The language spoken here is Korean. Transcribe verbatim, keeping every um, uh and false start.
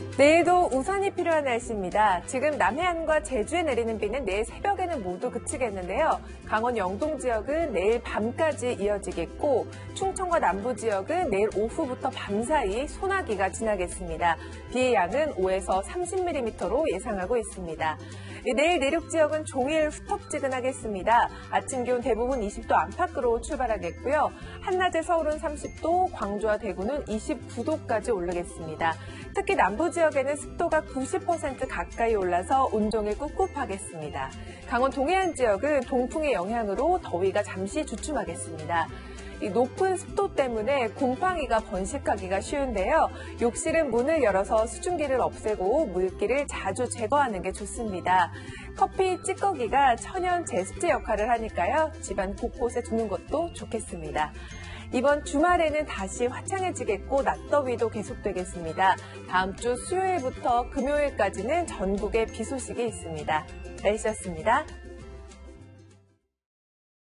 내일도 우산이 필요한 날씨입니다. 지금 남해안과 제주에 내리는 비는 내일 새벽에는 모두 그치겠는데요. 강원 영동 지역은 내일 밤까지 이어지겠고 충청과 남부 지역은 내일 오후부터 밤사이 소나기가 지나겠습니다. 비의 양은 오에서 삼십 밀리미터로 예상하고 있습니다. 내일 내륙 지역은 종일 후텁지근하겠습니다. 아침 기온 대부분 이십 도 안팎으로 출발하겠고요. 한낮에 서울은 삼십 도, 광주와 대구는 이십구 도까지 오르겠습니다. 특히 남부 지역에는 습도가 구십 퍼센트 가까이 올라서 온종일 꿉꿉하겠습니다. 강원 동해안 지역은 동풍의 영향으로 더위가 잠시 주춤하겠습니다. 이 높은 습도 때문에 곰팡이가 번식하기가 쉬운데요. 욕실은 문을 열어서 수증기를 없애고 물기를 자주 제거하는 게 좋습니다. 커피 찌꺼기가 천연 제습제 역할을 하니까요. 집안 곳곳에 두는 것도 좋겠습니다. 이번 주말에는 다시 화창해지겠고 낮더위도 계속되겠습니다. 다음 주 수요일부터 금요일까지는 전국에 비 소식이 있습니다. 날씨였습니다.